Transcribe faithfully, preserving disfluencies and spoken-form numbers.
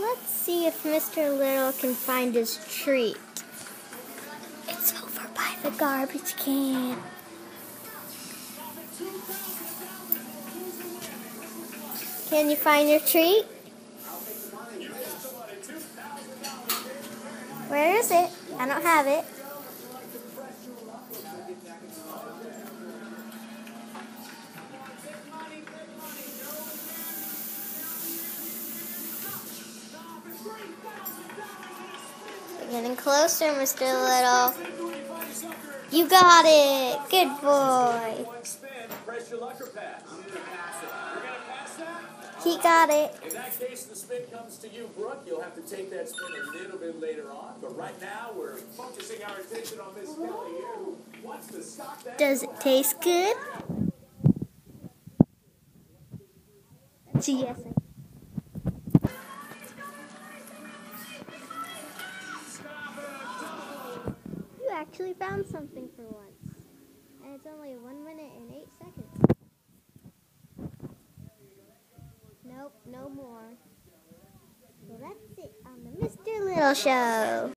Let's see if Mister Little can find his treat. It's over by the garbage can. Can you find your treat? Where is it? I don't have it. We're getting closer, Mister Little. You got it. Good boy. He got it. In that case, the spin comes to you, Brooke. You'll have to take that spin a little bit later on. But right now, we're focusing our attention on Miss Kelly here, who wants to stop that. Does it taste good? Yes. You actually found something for once. And it's only one minute and eight seconds. Nope, no more. Well, that's it on the Mister Little Show.